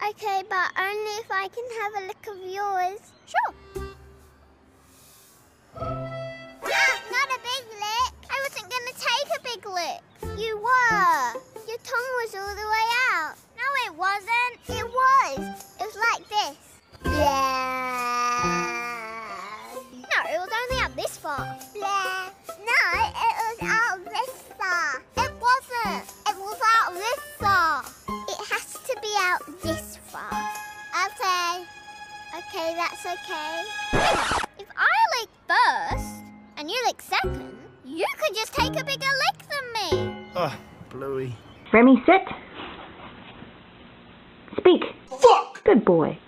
Okay, but only if I can have a lick of yours. Sure. Not a big lick. I wasn't going to take a big lick. You were. Your tongue was all the way out. No, it wasn't. It was. It was like this. No, it was only out this far. No, it was out this far. It wasn't. It was out this far. It has to be out this far. Okay. Okay, that's okay. If I lick first and you lick second, you could just take a bigger lick than me. Oh, Bluey. Remy, sit. Speak. Fuck! Good boy.